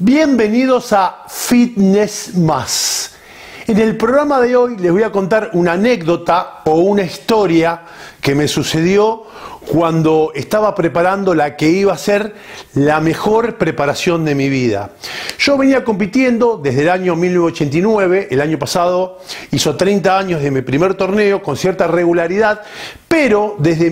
Bienvenidos a Fitness Más. En el programa de hoy les voy a contar una anécdota o una historia que me sucedió cuando estaba preparando la que iba a ser la mejor preparación de mi vida. Yo venía compitiendo desde el año 1989, el año pasado hizo 30 años de mi primer torneo con cierta regularidad, pero desde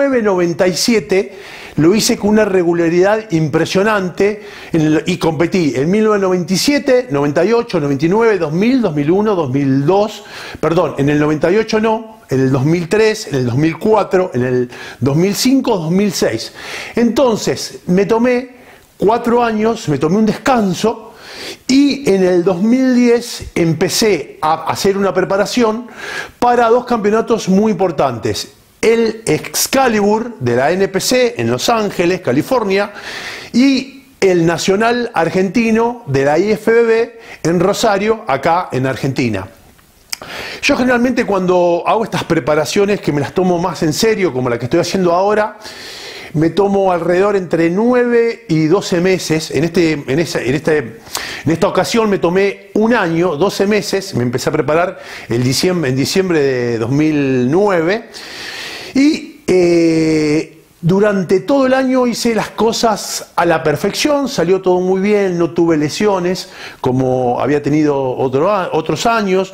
1997 lo hice con una regularidad impresionante y competí en 1997, 98, 99, 2000, 2001, 2002, perdón, en el 98 no, en el 2003, en el 2004, en el 2005, 2006. Entonces me tomé 4 años, me tomé un descanso y en el 2010 empecé a hacer una preparación para 2 campeonatos muy importantes. El Excalibur de la NPC en Los Ángeles, California, y el Nacional Argentino de la IFBB en Rosario, acá en Argentina. Yo generalmente cuando hago estas preparaciones que me las tomo más en serio, como la que estoy haciendo ahora, me tomo alrededor entre 9 y 12 meses. En esta ocasión me tomé 1 año, 12 meses, me empecé a preparar en diciembre de 2009. Y durante todo el año hice las cosas a la perfección, salió todo muy bien, no tuve lesiones como había tenido otros años,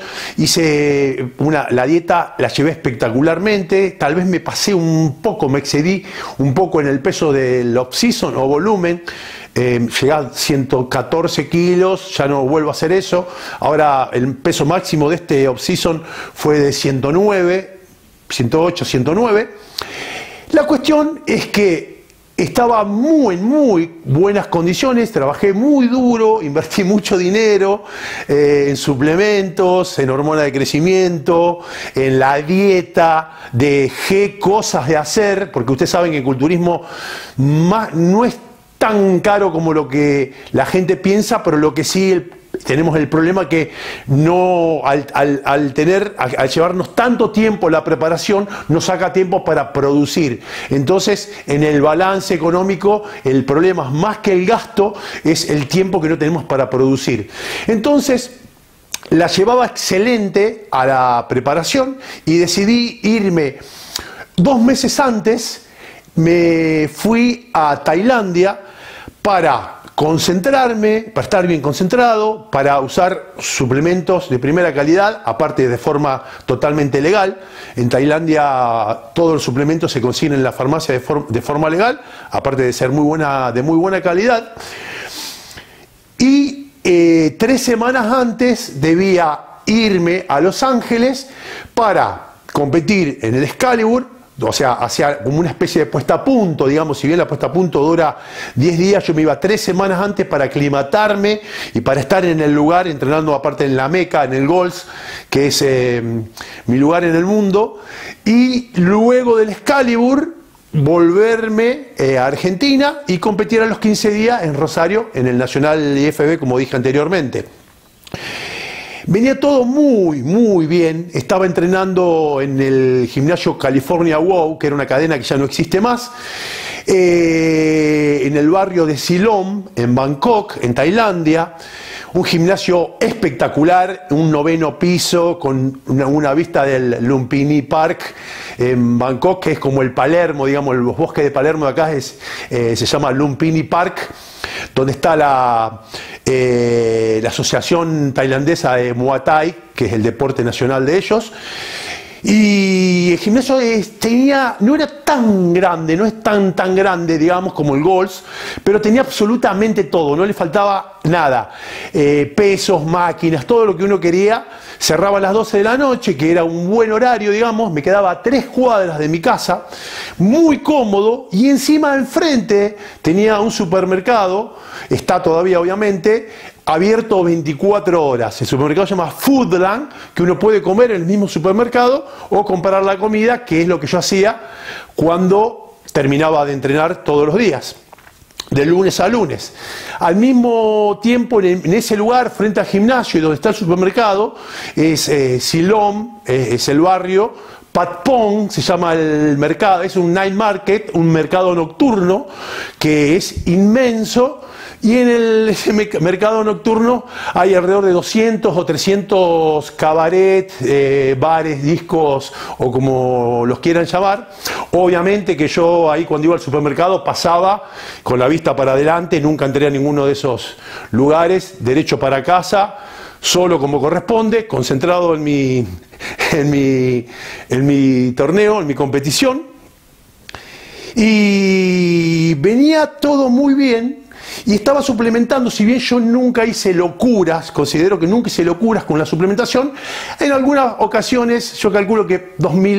la dieta la llevé espectacularmente, tal vez me pasé un poco, me excedí un poco en el peso del off-season o volumen. Llegué a 114 kilos, ya no vuelvo a hacer eso. Ahora el peso máximo de este off-season fue de 109, 108, 109. La cuestión es que estaba en muy buenas condiciones, trabajé muy duro, invertí mucho dinero en suplementos, en hormona de crecimiento, en la dieta, dejé cosas de hacer, porque ustedes saben que el culturismo no es tan caro como lo que la gente piensa, pero lo que sí tenemos el problema que al llevarnos tanto tiempo la preparación, nos saca tiempo para producir. Entonces, en el balance económico, el problema más que el gasto es el tiempo que no tenemos para producir. Entonces, la llevaba excelente a la preparación y decidí irme 2 meses antes. Me fui a Tailandia para concentrarme, para estar bien concentrado, para usar suplementos de primera calidad, aparte de forma totalmente legal. En Tailandia todos los suplementos se consiguen en la farmacia de forma legal, aparte de ser de muy buena calidad. Y 3 semanas antes debía irme a Los Ángeles para competir en el Excalibur. O sea, hacía como una especie de puesta a punto, digamos, si bien la puesta a punto dura 10 días, yo me iba 3 semanas antes para aclimatarme y para estar en el lugar, entrenando aparte en la Meca, en el Golds, que es mi lugar en el mundo, y luego del Excalibur volverme a Argentina y competir a los 15 días en Rosario, en el Nacional IFBB, como dije anteriormente. Venía todo muy bien, estaba entrenando en el gimnasio California Wow, que era una cadena que ya no existe más, en el barrio de Silom, en Bangkok, en Tailandia, un gimnasio espectacular, un 9º piso con una vista del Lumpini Park en Bangkok, que es como el Palermo, digamos, los bosques de Palermo de acá se llama Lumpini Park, donde está la Asociación Tailandesa de Muay Thai, que es el deporte nacional de ellos. Y el gimnasio no era tan grande, no es tan grande, digamos, como el Golds, pero tenía absolutamente todo, no le faltaba nada. Pesos, máquinas, todo lo que uno quería. Cerraba a las 12 de la noche, que era un buen horario, digamos, me quedaba a 3 cuadras de mi casa, muy cómodo, y encima enfrente tenía un supermercado, está todavía obviamente, abierto 24 horas. El supermercado se llama Foodland, que uno puede comer en el mismo supermercado o comprar la comida, que es lo que yo hacía cuando terminaba de entrenar todos los días, de lunes a lunes. Al mismo tiempo, en ese lugar, frente al gimnasio y donde está el supermercado, es Silom, es el barrio Patpong se llama el mercado, es un night market, un mercado nocturno que es inmenso, y en ese mercado nocturno hay alrededor de 200 o 300 cabarets, bares, discos o como los quieran llamar. Obviamente que yo ahí cuando iba al supermercado pasaba con la vista para adelante, nunca entré a ninguno de esos lugares, derecho para casa, solo como corresponde, concentrado en mi torneo, en mi competición, y venía todo muy bien y estaba suplementando. Si bien yo nunca hice locuras, considero que nunca hice locuras con la suplementación, en algunas ocasiones, yo calculo que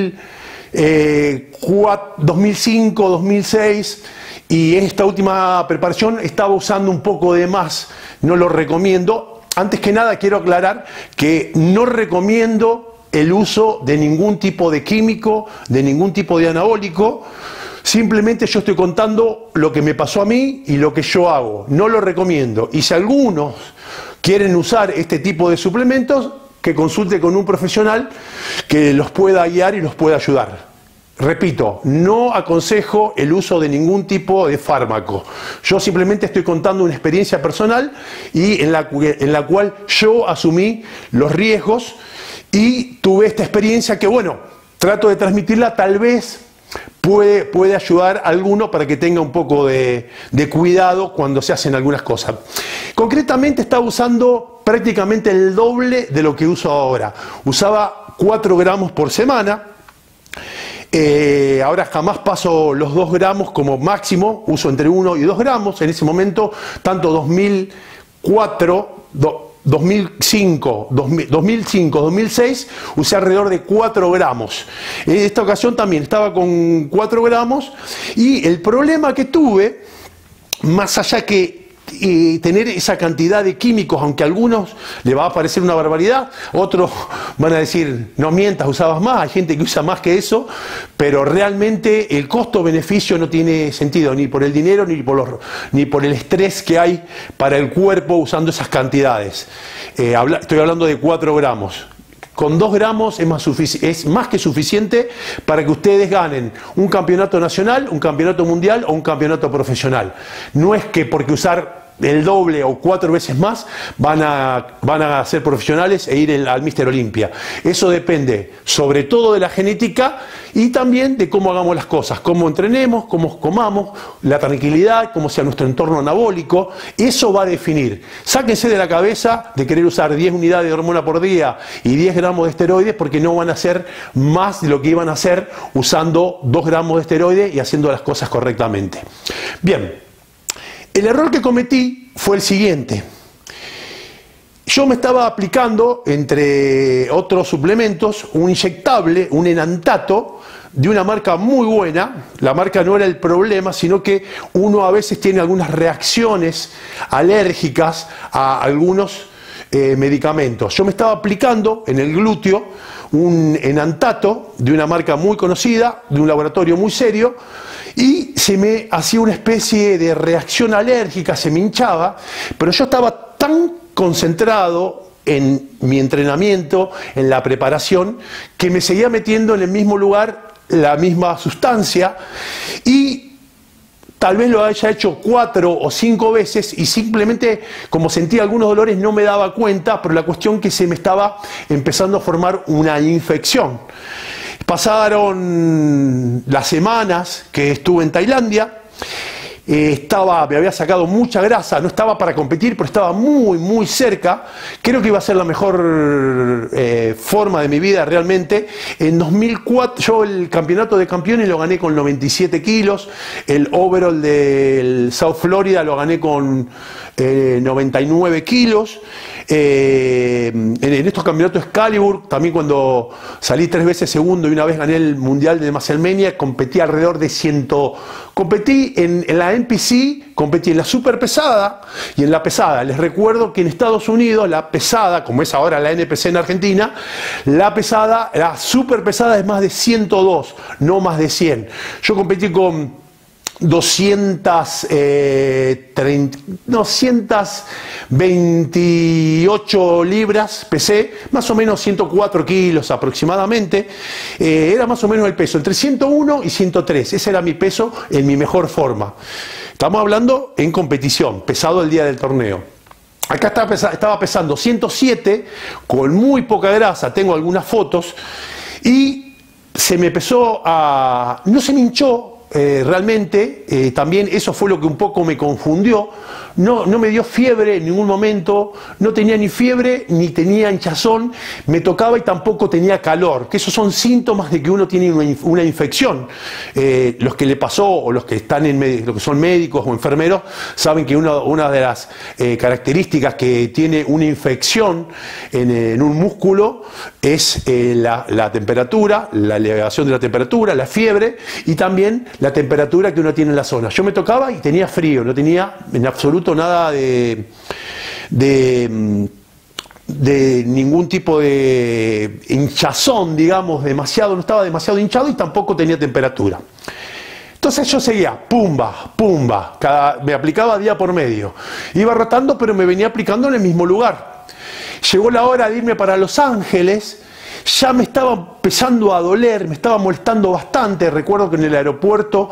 2005, 2006 y en esta última preparación estaba usando un poco de más, no lo recomiendo. Antes que nada quiero aclarar que no recomiendo el uso de ningún tipo de químico, de ningún tipo de anabólico. Simplemente yo estoy contando lo que me pasó a mí y lo que yo hago. No lo recomiendo. Y si algunos quieren usar este tipo de suplementos, que consulte con un profesional que los pueda guiar y los pueda ayudar. Repito, no aconsejo el uso de ningún tipo de fármaco. Yo simplemente estoy contando una experiencia personal y en la cual yo asumí los riesgos y tuve esta experiencia que, bueno, trato de transmitirla, tal vez puede ayudar a alguno para que tenga un poco de cuidado cuando se hacen algunas cosas. Concretamente estaba usando prácticamente el doble de lo que uso ahora. Usaba 4 gramos por semana. Ahora jamás paso los 2 gramos como máximo, uso entre 1 y 2 gramos. En ese momento, tanto 2004, 2005, 2006, usé alrededor de 4 gramos. En esta ocasión también estaba con 4 gramos y el problema que tuve, más allá que tener esa cantidad de químicos, aunque a algunos les va a parecer una barbaridad, otros van a decir, no mientas, usabas más, hay gente que usa más que eso, pero realmente el costo-beneficio no tiene sentido, ni por el dinero, ni por el estrés que hay para el cuerpo usando esas cantidades. Estoy hablando de 4 gramos. Con 2 gramos es más que suficiente para que ustedes ganen un campeonato nacional, un campeonato mundial o un campeonato profesional. No es que porque usar el doble o 4 veces más van a ser profesionales e ir al Mister Olympia. Eso depende sobre todo de la genética y también de cómo hagamos las cosas, cómo entrenemos, cómo comamos, la tranquilidad, cómo sea nuestro entorno anabólico. Eso va a definir. Sáquense de la cabeza de querer usar 10 unidades de hormona por día y 10 gramos de esteroides, porque no van a hacer más de lo que iban a hacer usando 2 gramos de esteroides y haciendo las cosas correctamente. Bien. El error que cometí fue el siguiente. Yo me estaba aplicando, entre otros suplementos, un inyectable, un enantato, de una marca muy buena. La marca no era el problema, sino que uno a veces tiene algunas reacciones alérgicas a algunos medicamentos. Yo me estaba aplicando en el glúteo un enantato de una marca muy conocida, de un laboratorio muy serio, y se me hacía una especie de reacción alérgica, se me hinchaba, pero yo estaba tan concentrado en mi entrenamiento, en la preparación, que me seguía metiendo en el mismo lugar la misma sustancia, y tal vez lo haya hecho 4 o 5 veces y simplemente, como sentía algunos dolores, no me daba cuenta, pero la cuestión que se me estaba empezando a formar una infección. Pasaron las semanas que estuve en Tailandia, me había sacado mucha grasa, no estaba para competir, pero estaba muy cerca. Creo que iba a ser la mejor forma de mi vida realmente. En 2004 yo el campeonato de campeones lo gané con 97 kilos, el overall del South Florida lo gané con 99 kilos. En estos campeonatos Excalibur, también cuando salí 3 veces segundo y una vez gané el mundial de WrestleMania, competí alrededor de 100. Competí en la NPC, competí en la super pesada y en la pesada. Les recuerdo que en Estados Unidos la pesada, como es ahora la NPC en Argentina, la super pesada es más de 102, no más de 100. Yo competí con 228 libras, pesé más o menos 104 kilos aproximadamente, era más o menos el peso, entre 101 y 103, ese era mi peso en mi mejor forma. Estamos hablando en competición, pesado el día del torneo. Acá estaba pesando 107, con muy poca grasa, tengo algunas fotos, y se me empezó a... no se me hinchó, realmente, también eso fue lo que un poco me confundió. No me dio fiebre en ningún momento, no tenía ni fiebre ni tenía hinchazón, me tocaba y tampoco tenía calor, que esos son síntomas de que uno tiene una infección. Los que le pasó o los que están los que son médicos o enfermeros saben que una de las características que tiene una infección en un músculo es la temperatura, la elevación de la temperatura, la fiebre y también la temperatura que uno tiene en la zona. Yo me tocaba y tenía frío, no tenía en absoluto nada de ningún tipo de hinchazón, digamos, no estaba demasiado hinchado y tampoco tenía temperatura. Entonces yo seguía, pumba, pumba, me aplicaba día por medio. Iba rotando, pero me venía aplicando en el mismo lugar. Llegó la hora de irme para Los Ángeles. Ya me estaba empezando a doler, me estaba molestando bastante. Recuerdo que en el aeropuerto,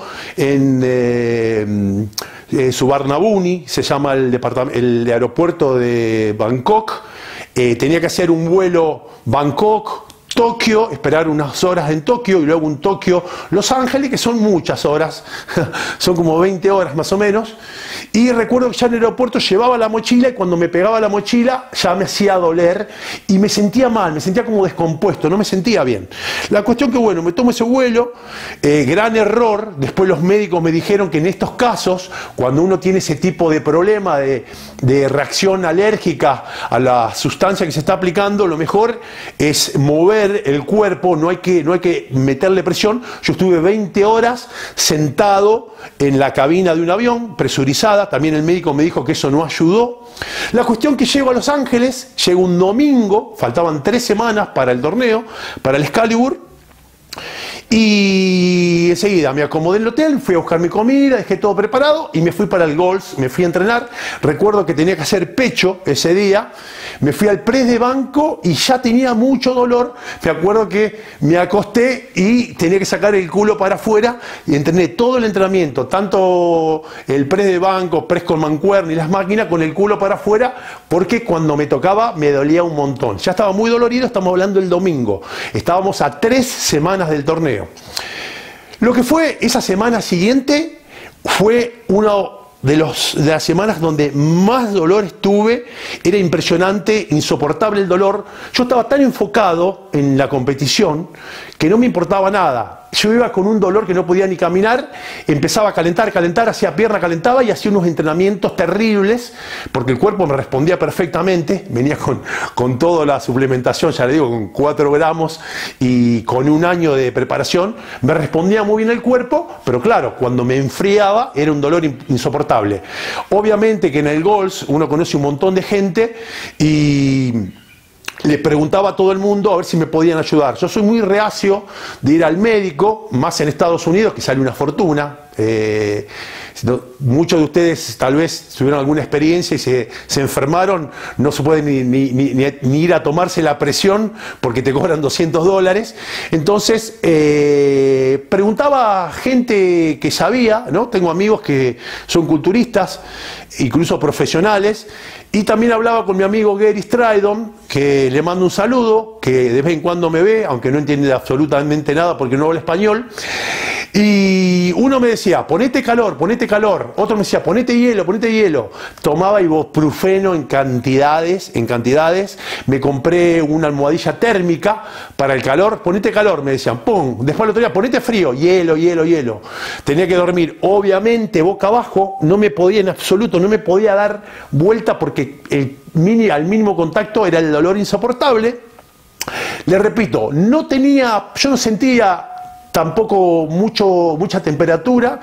en Suvarnabhumi, se llama el aeropuerto de Bangkok, tenía que hacer un vuelo Bangkok-Tokio, esperar unas horas en Tokio y luego un Tokio-Los Ángeles, que son muchas horas, son como 20 horas más o menos. Y recuerdo que ya en el aeropuerto llevaba la mochila y cuando me pegaba la mochila ya me hacía doler y me sentía mal, me sentía como descompuesto, no me sentía bien. La cuestión que bueno, me tomo ese vuelo, gran error. Después los médicos me dijeron que en estos casos, cuando uno tiene ese tipo de problema de reacción alérgica a la sustancia que se está aplicando, lo mejor es mover el cuerpo, no hay que meterle presión. Yo estuve 20 horas sentado en la cabina de un avión presurizada. También el médico me dijo que eso no ayudó. La cuestión que llego a Los Ángeles, llego un domingo, faltaban 3 semanas para el torneo, para el Excalibur, y enseguida me acomodé en el hotel, fui a buscar mi comida, dejé todo preparado y me fui para el Golf, me fui a entrenar. Recuerdo que tenía que hacer pecho ese día, me fui al press de banco y ya tenía mucho dolor. Me acuerdo que me acosté y tenía que sacar el culo para afuera y entrené todo el entrenamiento, tanto el press de banco, press con mancuerna y las máquinas, con el culo para afuera, porque cuando me tocaba me dolía un montón. Ya estaba muy dolorido, estamos hablando del domingo, estábamos a 3 semanas del torneo. Lo que fue esa semana siguiente fue una de las semanas donde más dolores tuve. Era impresionante, insoportable el dolor. Yo estaba tan enfocado en la competición que no me importaba nada. Yo iba con un dolor que no podía ni caminar, empezaba a calentar, hacía pierna, calentaba y hacía unos entrenamientos terribles, porque el cuerpo me respondía perfectamente. Venía con toda la suplementación, ya le digo, con 4 gramos y con un año de preparación, me respondía muy bien el cuerpo, pero claro, cuando me enfriaba era un dolor insoportable. Obviamente que en el golf uno conoce un montón de gente y le preguntaba a todo el mundo a ver si me podían ayudar. Yo soy muy reacio de ir al médico, más en Estados Unidos, que sale una fortuna. Muchos de ustedes tal vez tuvieron alguna experiencia y se enfermaron, no se puede ni ir a tomarse la presión porque te cobran $200. Entonces preguntaba a gente que sabía, ¿no? Tengo amigos que son culturistas, incluso profesionales, y también hablaba con mi amigo Gary Stridon, que le mando un saludo, que de vez en cuando me ve, aunque no entiende absolutamente nada porque no habla español. Y uno me decía, ponete calor, otro me decía, ponete hielo, tomaba ibuprofeno en cantidades, me compré una almohadilla térmica para el calor, ponete calor, me decían, pum, después el otro día, ponete frío, hielo, tenía que dormir, obviamente boca abajo, no me podía en absoluto, no me podía dar vuelta porque al mínimo contacto era el dolor insoportable. Le repito, yo no sentía tampoco mucha temperatura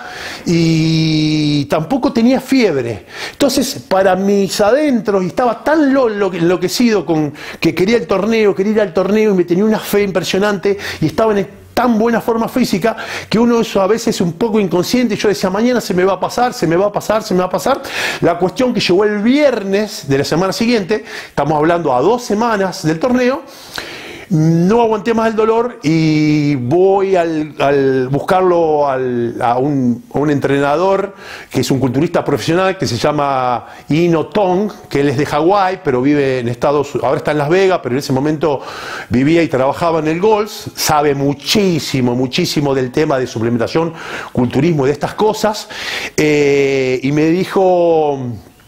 y tampoco tenía fiebre. Entonces, para mis adentros, y estaba tan enloquecido con que quería ir al torneo y me tenía una fe impresionante y estaba tan buena forma física que uno eso a veces es un poco inconsciente. Yo decía, mañana se me va a pasar, se me va a pasar, se me va a pasar. La cuestión que llegó el viernes de la semana siguiente, estamos hablando a 2 semanas del torneo, no aguanté más el dolor y voy al buscarlo a un entrenador que es un culturista profesional que se llama Ino Tong, que él es de Hawái, pero vive en Estados Unidos, ahora está en Las Vegas, pero en ese momento vivía y trabajaba en el golf, sabe muchísimo, muchísimo del tema de suplementación, culturismo y de estas cosas, y me dijo,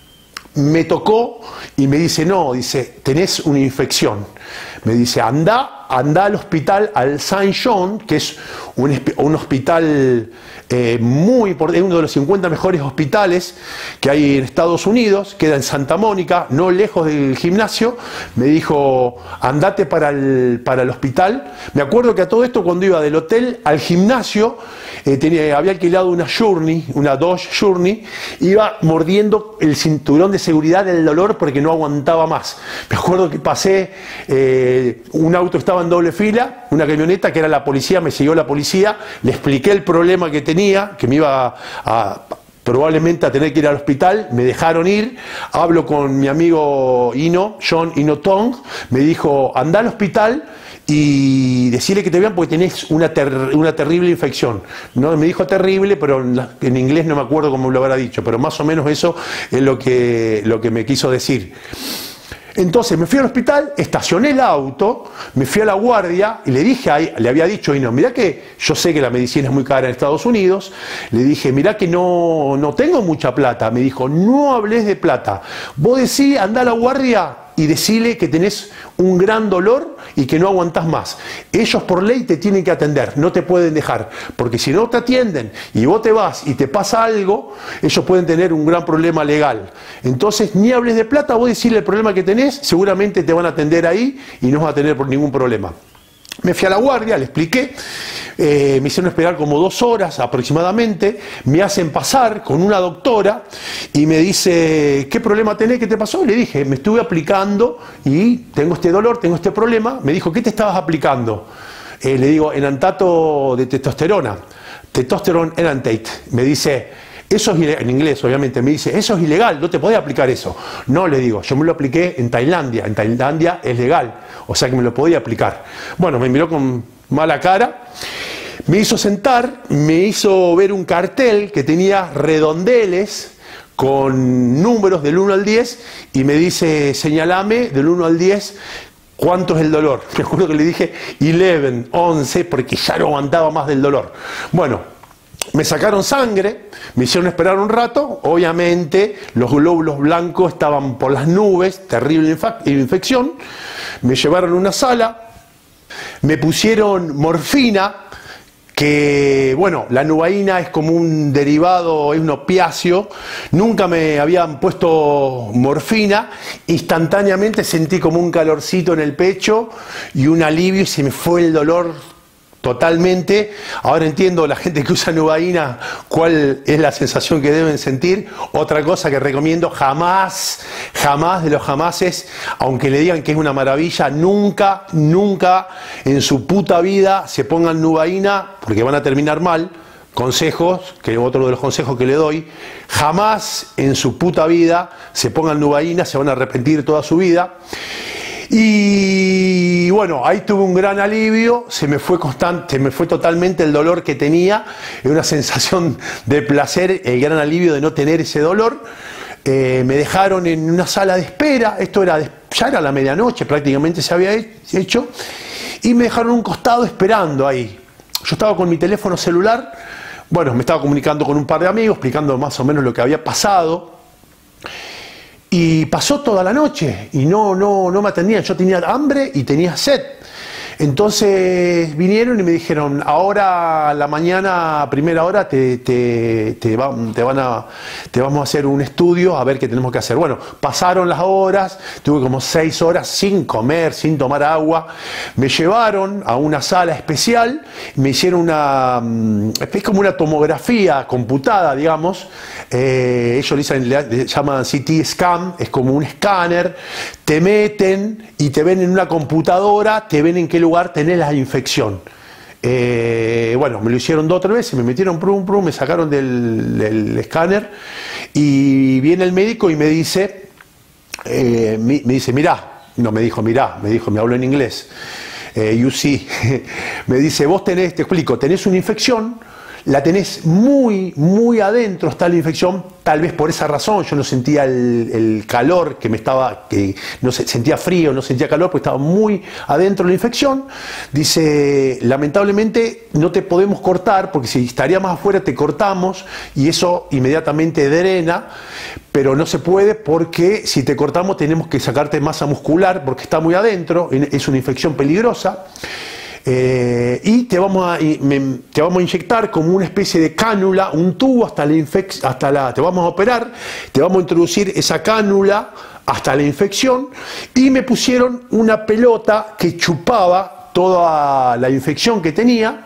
me tocó y me dice, no, dice, tenés una infección. Me dice, anda al hospital, al Saint John, que es un hospital muy importante, uno de los 50 mejores hospitales que hay en Estados Unidos, queda en Santa Mónica, no lejos del gimnasio. Me dijo, andate para el hospital. Me acuerdo que a todo esto, cuando iba del hotel al gimnasio, había alquilado una Journey, una Dodge Journey, iba mordiendo el cinturón de seguridad del dolor porque no aguantaba más. Me acuerdo que pasé, un auto estaba en doble fila, una camioneta que era la policía, me siguió la policía, le expliqué el problema que tenía, que me iba probablemente a tener que ir al hospital, me dejaron ir, hablo con mi amigo John Ino Tong, me dijo, anda al hospital y decirle que te vean porque tenés una terrible infección. No me dijo terrible, pero en inglés no me acuerdo cómo lo habrá dicho, pero más o menos eso es lo que me quiso decir. Entonces me fui al hospital, estacioné el auto, me fui a la guardia y le dije ahí, le había dicho, mirá que yo sé que la medicina es muy cara en Estados Unidos, le dije, mirá que no tengo mucha plata. Me dijo, no hables de plata, vos decís, anda a la guardia y decile que tenés un gran dolor y que no aguantás más. Ellos por ley te tienen que atender, no te pueden dejar, porque si no te atienden y vos te vas y te pasa algo, ellos pueden tener un gran problema legal. Entonces ni hables de plata, vos decirle el problema que tenés, seguramente te van a atender ahí y no vas a tener ningún problema. Me fui a la guardia, le expliqué, me hicieron esperar como 2 horas aproximadamente, me hacen pasar con una doctora y me dice, ¿qué problema tenés? ¿Qué te pasó? Le dije, me estuve aplicando y tengo este dolor, tengo este problema. Me dijo, ¿qué te estabas aplicando? Le digo, enantato de testosterona, testosterone enantate. Me dice, eso es ilegal, en inglés obviamente, me dice, eso es ilegal, no te podés aplicar eso. No, le digo, yo me lo apliqué en Tailandia es legal, o sea que me lo podía aplicar. Bueno, me miró con mala cara, me hizo sentar, me hizo ver un cartel que tenía redondeles con números del 1 al 10 y me dice, señalame del 1 al 10 cuánto es el dolor. Me acuerdo que le dije 11, porque ya no aguantaba más del dolor. Bueno, me sacaron sangre, me hicieron esperar un rato, obviamente los glóbulos blancos estaban por las nubes, terrible infección, me llevaron a una sala, me pusieron morfina, que bueno, la nubaína es como un derivado, es un opiáceo, nunca me habían puesto morfina, instantáneamente sentí como un calorcito en el pecho y un alivio y se me fue el dolor totalmente. Ahora entiendo la gente que usa nubaína cuál es la sensación que deben sentir. Otra cosa que recomiendo, jamás de los jamases, aunque le digan que es una maravilla, nunca en su puta vida se pongan nubaína porque van a terminar mal. Consejos, que otro de los consejos que le doy, jamás en su puta vida se pongan nubaína, se van a arrepentir toda su vida. Y bueno, ahí tuve un gran alivio, se me fue totalmente el dolor que tenía, una sensación de placer, el gran alivio de no tener ese dolor. Me dejaron en una sala de espera, ya era la medianoche, prácticamente se había hecho, y me dejaron a un costado esperando ahí. Yo estaba con mi teléfono celular, bueno, me estaba comunicando con un par de amigos, explicando más o menos lo que había pasado. Y pasó toda la noche y no me atendían. Yo tenía hambre y tenía sed. Entonces vinieron y me dijeron, ahora a la mañana, a primera hora, te vamos a hacer un estudio a ver qué tenemos que hacer. Bueno, pasaron las horas, tuve como 6 horas sin comer, sin tomar agua. Me llevaron a una sala especial, me hicieron es como una tomografía computada, digamos. Ellos le llaman CT scan, es como un escáner, te meten y te ven en una computadora, te ven en qué lugar tenés la infección. Bueno, me lo hicieron 2 o 3 veces, me metieron me sacaron del escáner y viene el médico y me dice, mirá, no me dijo mirá, me habló en inglés, you see, me dice, vos tenés, te explico, tenés una infección, la tenés muy, muy adentro, está la infección, tal vez por esa razón yo no sentía el calor que no sentía frío, no sentía calor, porque estaba muy adentro la infección. Dice, lamentablemente no te podemos cortar, porque si estaría más afuera te cortamos y eso inmediatamente drena, pero no se puede porque si te cortamos tenemos que sacarte masa muscular porque está muy adentro, es una infección peligrosa. Y te vamos a inyectar como una especie de cánula, un tubo te vamos a operar, te vamos a introducir esa cánula hasta la infección, y me pusieron una pelota que chupaba toda la infección que tenía,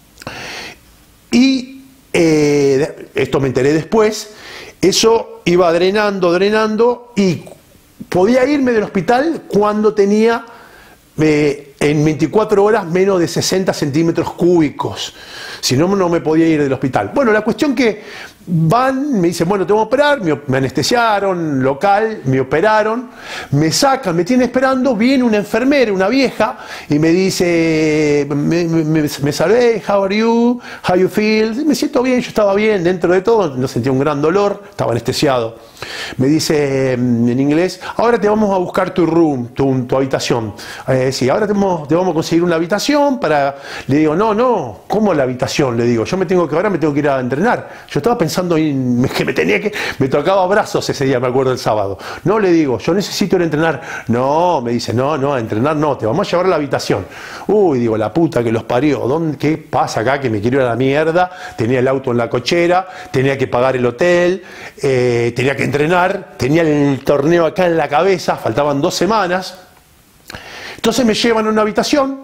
y esto me enteré después, eso iba drenando y podía irme del hospital cuando tenía en 24 horas menos de 60 centímetros cúbicos. Si no, no me podía ir del hospital. Bueno, la cuestión que van, me dicen, bueno, te vamos a operar, me anestesiaron local, me operaron, me sacan, me tienen esperando, viene una enfermera, una vieja, y me dice, me salvé, how are you, how you feel, me siento bien, yo estaba bien, dentro de todo, no sentía un gran dolor, estaba anestesiado. Me dice en inglés, ahora te vamos a buscar tu room, tu habitación. Sí, ahora te vamos a conseguir una habitación para... Le digo, no, ¿cómo la habitación? Le digo, ahora me tengo que ir a entrenar. Yo estaba pensando que me tocaba brazos ese día, me acuerdo, el sábado. No, le digo, yo necesito ir a entrenar. No, me dice, no, a entrenar no, te vamos a llevar a la habitación. Uy, digo, la puta que los parió, ¿qué pasa acá? Que me quiero ir a la mierda, tenía el auto en la cochera, tenía que pagar el hotel, tenía que entrenar, tenía el torneo acá en la cabeza, faltaban 2 semanas. Entonces me llevan a una habitación.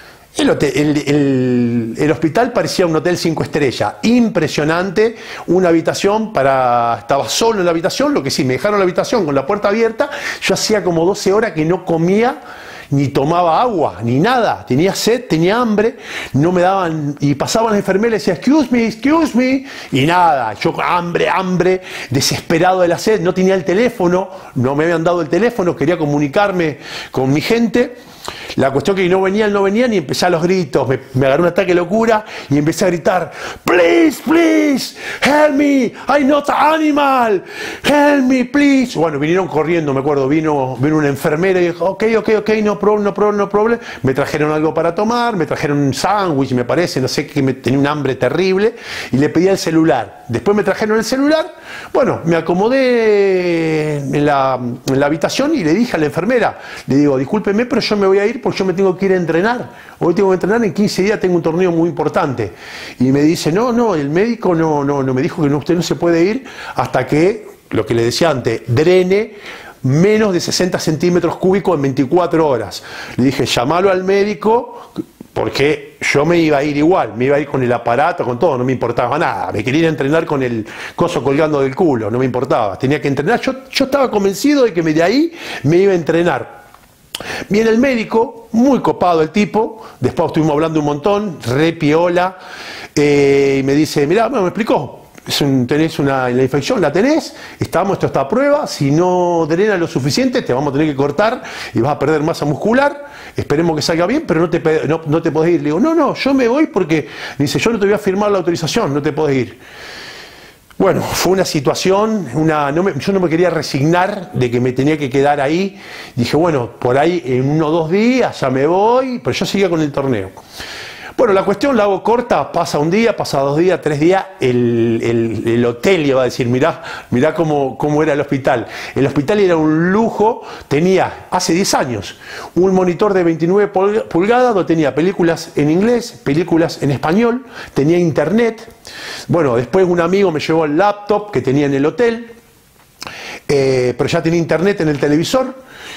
El hospital parecía un hotel 5 estrellas, impresionante, una habitación estaba solo en la habitación, lo que sí, me dejaron la habitación con la puerta abierta, yo hacía como 12 horas que no comía, ni tomaba agua, ni nada, tenía sed, tenía hambre, no me daban, y pasaban las enfermeras y decían, excuse me, y nada, yo hambre, desesperado de la sed, no tenía el teléfono, no me habían dado el teléfono, quería comunicarme con mi gente. La cuestión que no venían y empecé a los gritos, me agarró un ataque de locura y empecé a gritar, please, help me, I'm not an animal, help me, please. Bueno, vinieron corriendo, me acuerdo, vino una enfermera y dijo, ok, no problem. Me trajeron algo para tomar, me trajeron un sándwich, me parece, no sé qué, tenía un hambre terrible, y le pedí el celular. Después me trajeron el celular, bueno, me acomodé en la habitación y le dije a la enfermera, le digo, discúlpeme, pero yo me voy a ir porque yo me tengo que ir a entrenar. Hoy tengo que entrenar, en 15 días tengo un torneo muy importante. Y me dice, no, el médico no, me dijo que usted no se puede ir hasta que, lo que le decía antes, drene menos de 60 centímetros cúbicos en 24 horas. Le dije, llamalo al médico, porque yo me iba a ir igual, me iba a ir con el aparato, con todo, no me importaba nada, me quería ir a entrenar con el coso colgando del culo, no me importaba, tenía que entrenar, yo estaba convencido de que de ahí me iba a entrenar. Viene el médico, muy copado el tipo, después estuvimos hablando un montón, re piola, y me dice, mirá, me explicó, tenés la infección, la tenés, esto está a prueba, si no drena lo suficiente te vamos a tener que cortar y vas a perder masa muscular, esperemos que salga bien, pero no te podés ir. Le digo, no, yo me voy porque, dice, yo no te voy a firmar la autorización, no te podés ir. Bueno, fue una situación, yo no me quería resignar de que me tenía que quedar ahí. Dije, bueno, por ahí en 1 o 2 días ya me voy, pero yo seguía con el torneo. Bueno, la cuestión la hago corta, pasa 1 día, pasa 2 días, 3 días, el hotel iba a decir, mirá cómo era el hospital. El hospital era un lujo, tenía hace 10 años un monitor de 29 pulgadas donde tenía películas en inglés, películas en español, tenía internet. Bueno, después un amigo me llevó el laptop que tenía en el hotel, pero ya tenía internet en el televisor.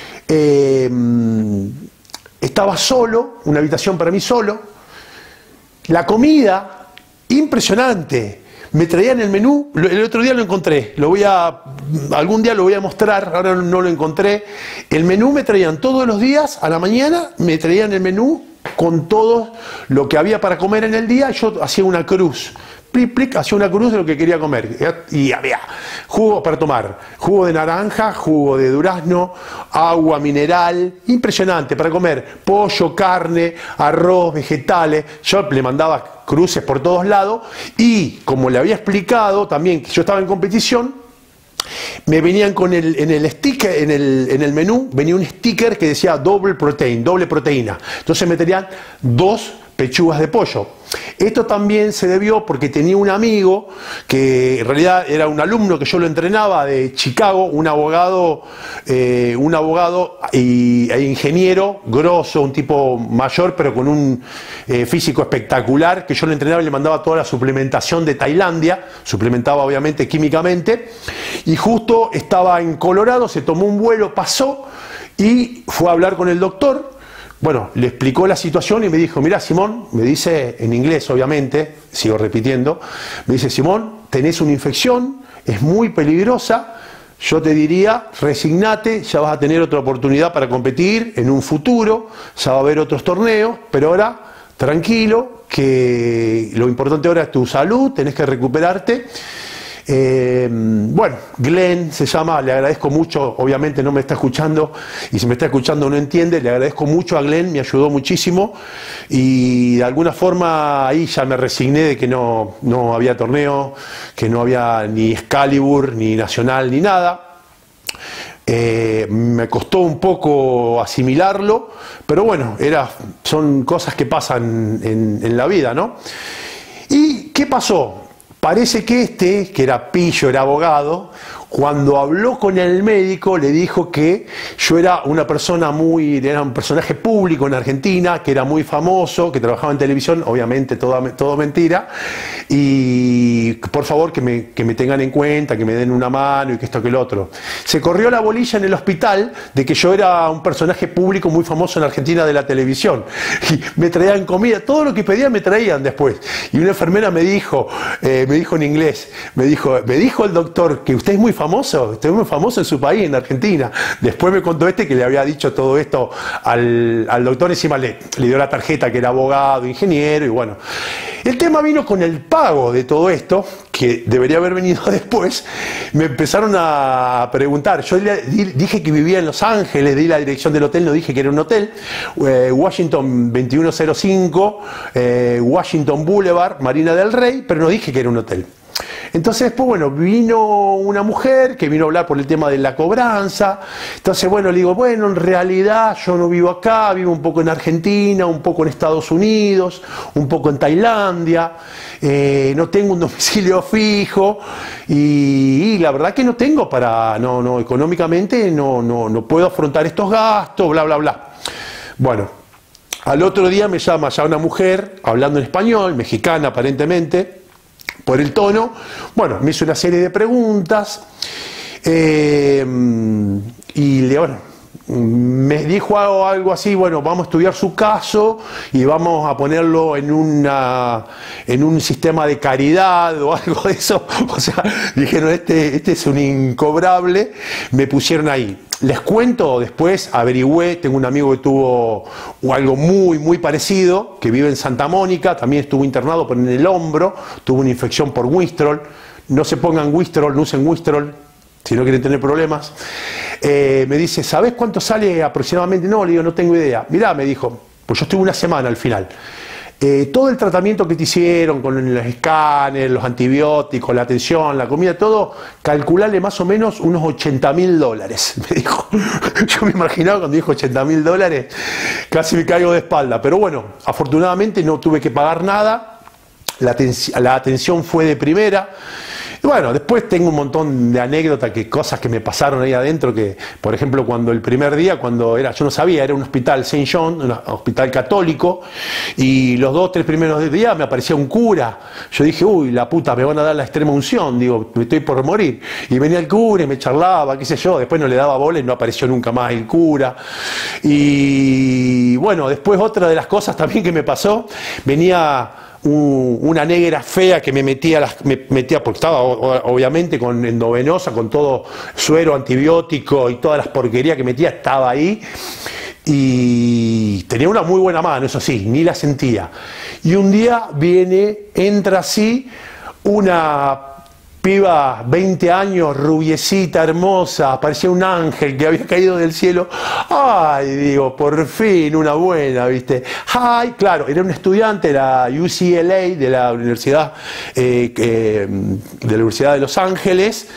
Estaba solo, una habitación para mí solo. La comida, impresionante. me traían el menú, el otro día lo encontré, algún día lo voy a mostrar, ahora no lo encontré. El menú me traían todos los días, a la mañana, me traían el menú con todo lo que había para comer en el día, yo hacía una cruz. Hacía una cruz de lo que quería comer y había jugo para tomar, jugo de naranja, jugo de durazno, agua mineral, impresionante para comer, pollo, carne, arroz, vegetales. Yo le mandaba cruces por todos lados y como le había explicado también que yo estaba en competición, me venían en el sticker, en el menú venía un sticker que decía double protein, doble proteína. Entonces me tenían 2 pechugas de pollo. Esto también se debió porque tenía un amigo que en realidad era un alumno que yo lo entrenaba de Chicago, un abogado e ingeniero grosso, un tipo mayor pero con un físico espectacular, que yo lo entrenaba y le mandaba toda la suplementación de Tailandia, suplementaba obviamente químicamente, y justo estaba en Colorado, se tomó un vuelo, pasó y fue a hablar con el doctor. Bueno, le explicó la situación y me dijo, mirá Simón, me dice en inglés obviamente, sigo repitiendo, me dice, Simón, tenés una infección, es muy peligrosa, yo te diría, resignate, ya vas a tener otra oportunidad para competir en un futuro, ya va a haber otros torneos, pero ahora tranquilo, que lo importante ahora es tu salud, tenés que recuperarte. Bueno, Glenn se llama, le agradezco mucho, obviamente no me está escuchando y si me está escuchando no entiende, le agradezco mucho a Glenn, me ayudó muchísimo y de alguna forma ahí ya me resigné de que no había torneo, que no había ni Excalibur, ni Nacional, ni nada. Me costó un poco asimilarlo, pero bueno, son cosas que pasan en la vida, ¿no? ¿Y qué pasó? Parece que que era pillo, era abogado, cuando habló con el médico le dijo que yo era una persona era un personaje público en Argentina, que era muy famoso, que trabajaba en televisión, obviamente todo mentira, y por favor que me tengan en cuenta, que me den una mano y que esto que el otro. Se corrió la bolilla en el hospital de que yo era un personaje público muy famoso en Argentina de la televisión, y me traían comida, todo lo que pedían me traían después, y una enfermera me dijo en inglés, me dijo el doctor que usted es muy famoso, usted es muy famoso en su país, en Argentina. Después me contó que le había dicho todo esto al doctor, encima le dio la tarjeta que era abogado, ingeniero, y bueno. El tema vino con el pago de todo esto, que debería haber venido después. Me empezaron a preguntar, yo dije que vivía en Los Ángeles, di la dirección del hotel, no dije que era un hotel, Washington 2105, Washington Boulevard, Marina del Rey, pero no dije que era un hotel. Entonces después, bueno, vino una mujer que vino a hablar por el tema de la cobranza. Entonces, bueno, le digo, bueno, en realidad yo no vivo acá, vivo un poco en Argentina, un poco en Estados Unidos, un poco en Tailandia, no tengo un domicilio fijo y la verdad que no tengo económicamente no puedo afrontar estos gastos, bla, bla, bla. Bueno, al otro día me llama ya una mujer, hablando en español, mexicana aparentemente, por el tono, bueno, me hizo una serie de preguntas me dijo algo así, bueno, vamos a estudiar su caso y vamos a ponerlo en un sistema de caridad o algo de eso. O sea, dijeron, este es un incobrable, me pusieron ahí. Les cuento, después averigüé, tengo un amigo que tuvo algo muy, muy parecido, que vive en Santa Mónica, también estuvo internado pero en el hombro, tuvo una infección por Winstrol. No se pongan Winstrol, no usen Winstrol, si no quieren tener problemas. Me dice, ¿sabés cuánto sale aproximadamente? No, le digo, no tengo idea. Mirá, me dijo, pues yo estuve una semana al final. Todo el tratamiento que te hicieron con los escáneres, los antibióticos, la atención, la comida, todo, calcularle más o menos unos $80.000, me dijo. Yo me imaginaba cuando dijo $80.000, casi me caigo de espalda. Pero bueno, afortunadamente no tuve que pagar nada, la atención fue de primera. Bueno, después tengo un montón de anécdotas, cosas que me pasaron ahí adentro, que por ejemplo cuando el primer día, yo no sabía, era un hospital St. John, un hospital católico, y los 2 o 3 primeros días me aparecía un cura. Yo dije, uy, la puta, me van a dar la extrema unción, digo, me estoy por morir. Y venía el cura y me charlaba, qué sé yo, después no le daba bola y no apareció nunca más el cura. Y bueno, después otra de las cosas también que me pasó, venía una negra fea que me metía, porque estaba obviamente con endovenosa, con todo suero antibiótico y todas las porquerías que metía, estaba ahí. Y tenía una muy buena mano, eso sí, ni la sentía. Y un día entra así una piba, 20 años, rubiecita, hermosa, parecía un ángel que había caído del cielo. Ay, digo, por fin, una buena, ¿viste? Ay, claro, era un estudiante de la UCLA, de la Universidad de Los Ángeles,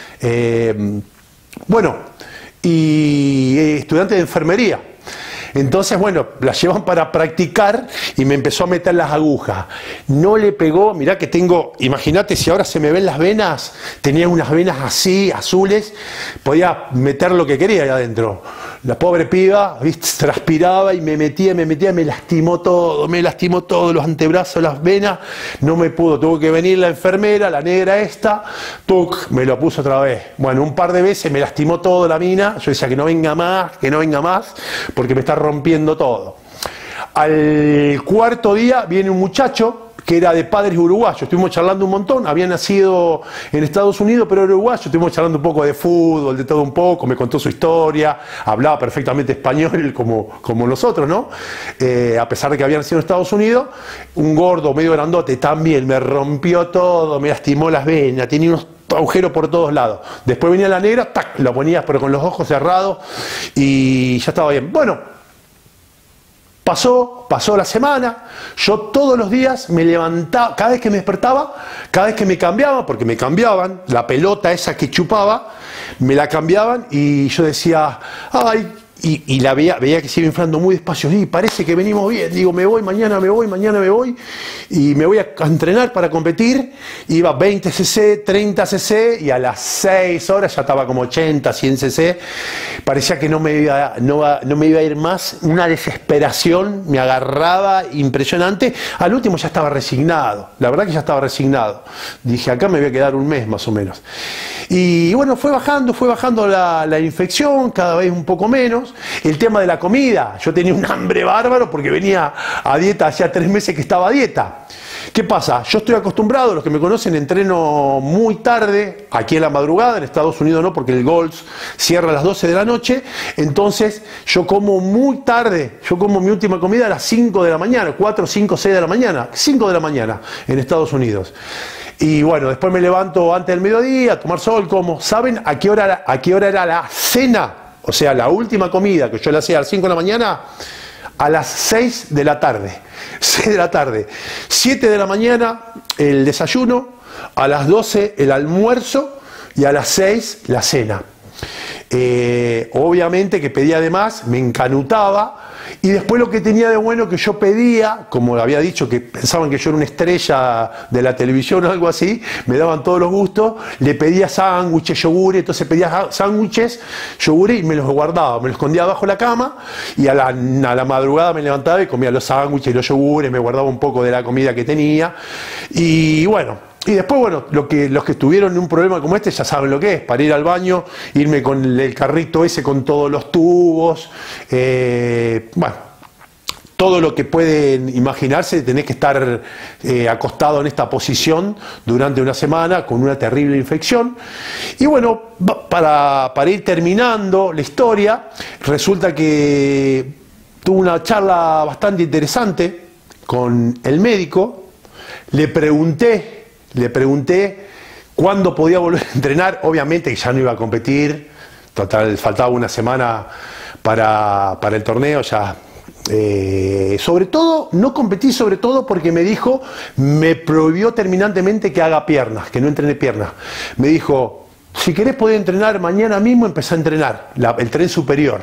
y estudiante de enfermería. Entonces, bueno, la llevan para practicar y me empezó a meter las agujas. No le pegó, mirá que tengo, imagínate si ahora se me ven las venas, tenía unas venas así, azules, podía meter lo que quería ahí adentro. La pobre piba, ¿viste? Transpiraba y me metía, me lastimó todo, los antebrazos, las venas, no me pudo, tuvo que venir la enfermera, la negra esta, me lo puso otra vez. Bueno, un par de veces me lastimó todo la mina, yo decía que no venga más, porque me está rompiendo todo. Al cuarto día viene un muchacho que era de padres uruguayos, estuvimos charlando un montón, había nacido en Estados Unidos, pero era uruguayo, estuvimos charlando un poco de fútbol, de todo un poco, me contó su historia, hablaba perfectamente español como nosotros, ¿no? A pesar de que había nacido en Estados Unidos, un gordo medio grandote también, me rompió todo, me lastimó las venas, tenía unos agujeros por todos lados. Después venía la negra, ¡tac!, lo ponías pero con los ojos cerrados y ya estaba bien. Bueno, pasó la semana, yo todos los días me levantaba, cada vez que me despertaba, cada vez que me cambiaban, porque me cambiaban, la pelota esa que chupaba, me la cambiaban y yo decía, ay, y la veía que se iba inflando muy despacio, y parece que venimos bien, digo, mañana me voy, y me voy a entrenar para competir, iba 20 cc, 30 cc, y a las 6 horas ya estaba como 80, 100 cc, parecía que no me iba a ir más, una desesperación me agarraba impresionante, al último ya estaba resignado, la verdad que ya estaba resignado, dije, acá me voy a quedar un mes más o menos. Y bueno, fue bajando la infección, cada vez un poco menos. El tema de la comida, yo tenía un hambre bárbaro porque venía a dieta, hacía 3 meses que estaba a dieta. ¿Qué pasa? Yo estoy acostumbrado, los que me conocen, entreno muy tarde, aquí en la madrugada, en Estados Unidos no, porque el Golds cierra a las 12 de la noche, entonces yo como muy tarde, yo como mi última comida a las 5 de la mañana, 4, 5, 6 de la mañana, 5 de la mañana en Estados Unidos. Y bueno, después me levanto antes del mediodía a tomar sol, como. ¿Saben a qué hora era la cena? O sea, la última comida que yo le hacía a las 5 de la mañana, a las 6 de la tarde. 6 de la tarde. 7 de la mañana el desayuno, a las 12 el almuerzo y a las 6 la cena. Obviamente que pedía de más, me encanutaba. Y después lo que tenía de bueno que yo pedía, como había dicho que pensaban que yo era una estrella de la televisión o algo así, me daban todos los gustos, le pedía sándwiches, yogures, entonces pedía sándwiches, yogures y me los guardaba, me los escondía abajo de la cama y a la madrugada me levantaba y comía los sándwiches y los yogures, me guardaba un poco de la comida que tenía y bueno. Y después, bueno, los que estuvieron en un problema como este ya saben lo que es, para ir al baño, irme con el carrito ese con todos los tubos, bueno, todo lo que pueden imaginarse, tenés que estar acostado en esta posición durante una semana con una terrible infección. Y bueno, para ir terminando la historia, resulta que tuve una charla bastante interesante con el médico, le pregunté cuándo podía volver a entrenar, obviamente que ya no iba a competir, total, faltaba una semana para el torneo, ya sobre todo, no competí sobre todo porque me prohibió terminantemente que haga piernas, que no entrene piernas. Me dijo, si querés poder entrenar mañana mismo, empezá a entrenar, el tren superior.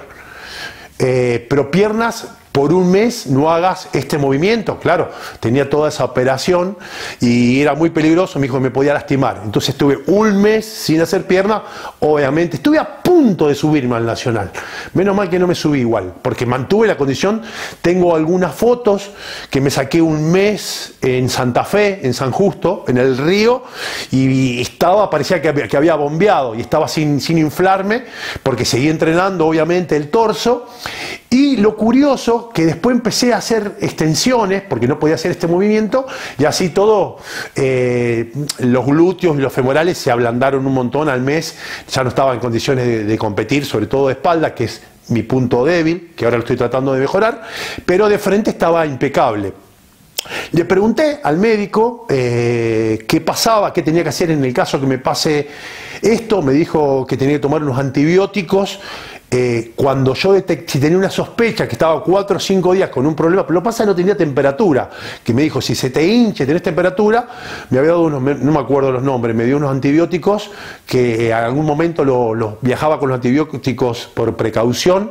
Pero piernas, por un mes no hagas este movimiento. Claro, tenía toda esa operación y era muy peligroso, me dijo que me podía lastimar. Entonces estuve un mes sin hacer pierna, obviamente. Estuve a punto de subirme al Nacional. Menos mal que no me subí igual, porque mantuve la condición. Tengo algunas fotos que me saqué un mes en Santa Fe, en San Justo, en el río, y parecía que había bombeado y estaba sin inflarme, porque seguí entrenando obviamente el torso. Y lo curioso, que después empecé a hacer extensiones, porque no podía hacer este movimiento, y así todo, los glúteos y los femorales se ablandaron un montón al mes, ya no estaba en condiciones de competir, sobre todo de espalda, que es mi punto débil, que ahora lo estoy tratando de mejorar, pero de frente estaba impecable. Le pregunté al médico qué pasaba, qué tenía que hacer en el caso que me pase esto. Me dijo que tenía que tomar unos antibióticos. Cuando yo detecté, si tenía una sospecha que estaba 4 o 5 días con un problema, pero lo que pasa es que no tenía temperatura, que me dijo, si se te hincha, tenés temperatura, me había dado unos, no me acuerdo los nombres, me dio unos antibióticos que en algún momento los viajaba con los antibióticos por precaución.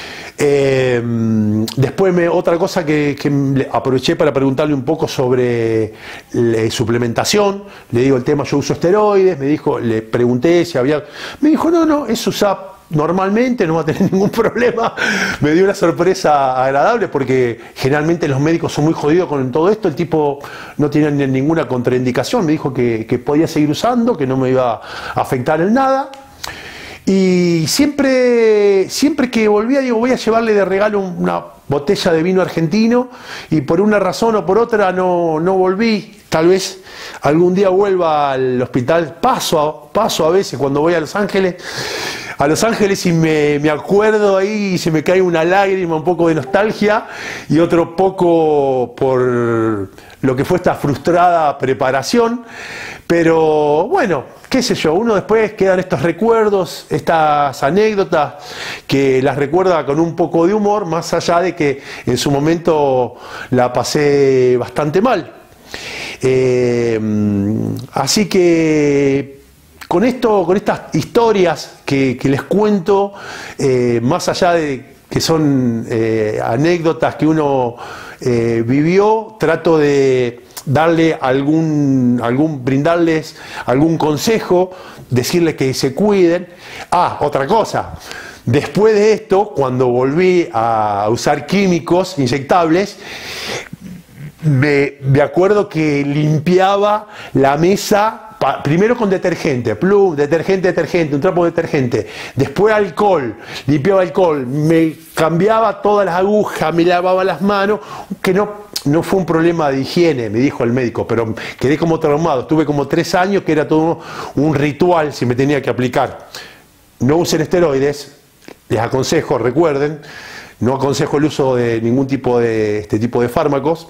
Después otra cosa que aproveché para preguntarle un poco sobre suplementación. Le digo el tema, yo uso esteroides, le pregunté si había, me dijo no, eso usa normalmente, no va a tener ningún problema. Me dio una sorpresa agradable porque generalmente los médicos son muy jodidos con todo esto. El tipo no tenía ninguna contraindicación, me dijo que podía seguir usando, que no me iba a afectar en nada. Y siempre que volvía, digo, voy a llevarle de regalo una botella de vino argentino, y por una razón o por otra no volví. Tal vez algún día vuelva al hospital, paso a veces cuando voy a Los Ángeles y me acuerdo ahí y se me cae una lágrima, un poco de nostalgia y otro poco por lo que fue esta frustrada preparación. Pero bueno, qué sé yo, uno después quedan estos recuerdos, estas anécdotas que las recuerda con un poco de humor, más allá de que en su momento la pasé bastante mal. Así que con estas historias que les cuento, más allá de que son anécdotas que uno vivió, trato de brindarles algún consejo, decirles que se cuiden. Otra cosa, después de esto, cuando volví a usar químicos inyectables, me acuerdo que limpiaba la mesa primero con detergente, plum, detergente, un trapo de detergente, después alcohol, limpiaba alcohol, me cambiaba todas las agujas, me lavaba las manos, que no fue un problema de higiene, me dijo el médico, pero quedé como traumado. Tuve como 3 años que era todo un ritual si me tenía que aplicar. No usen esteroides, les aconsejo, recuerden, no aconsejo el uso de ningún tipo de este tipo de fármacos.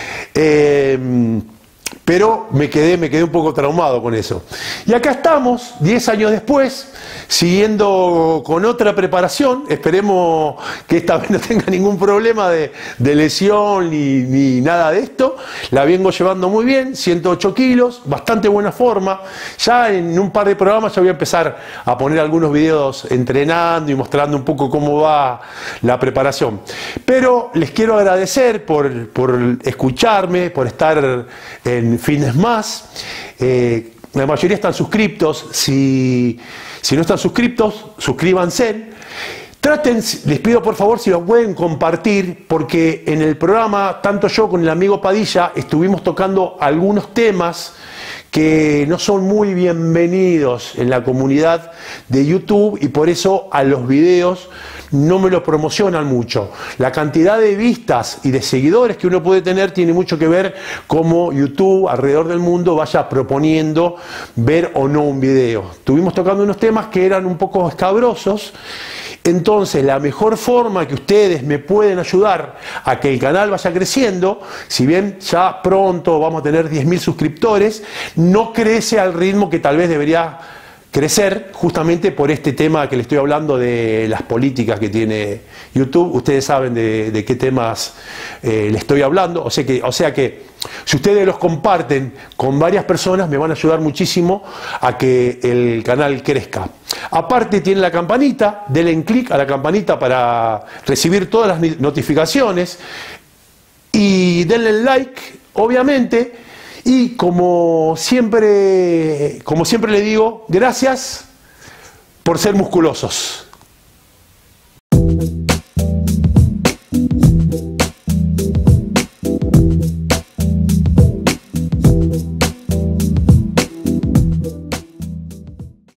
Pero me quedé un poco traumado con eso. Y acá estamos, 10 años después, siguiendo con otra preparación. Esperemos que esta vez no tenga ningún problema de lesión ni nada de esto. La vengo llevando muy bien, 108 kilos, bastante buena forma. Ya en un par de programas ya voy a empezar a poner algunos videos entrenando y mostrando un poco cómo va la preparación. Pero les quiero agradecer por escucharme, por estar en Fitness Más. La mayoría están suscriptos. Si no están suscriptos, suscríbanse. Les pido por favor si lo pueden compartir, porque en el programa, tanto yo con el amigo Padilla, estuvimos tocando algunos temas que no son muy bienvenidos en la comunidad de YouTube, y por eso a los videos no me lo promocionan mucho. La cantidad de vistas y de seguidores que uno puede tener tiene mucho que ver cómo YouTube alrededor del mundo vaya proponiendo ver o no un video. Estuvimos tocando unos temas que eran un poco escabrosos. Entonces, la mejor forma que ustedes me pueden ayudar a que el canal vaya creciendo, si bien ya pronto vamos a tener 10.000 suscriptores, no crece al ritmo que tal vez debería crecer, justamente por este tema que le estoy hablando de las políticas que tiene YouTube. Ustedes saben de qué temas le estoy hablando, o sea que si ustedes los comparten con varias personas me van a ayudar muchísimo a que el canal crezca. Aparte tiene la campanita, denle clic a la campanita para recibir todas las notificaciones y denle like, obviamente. Y como siempre le digo, gracias por ser musculosos.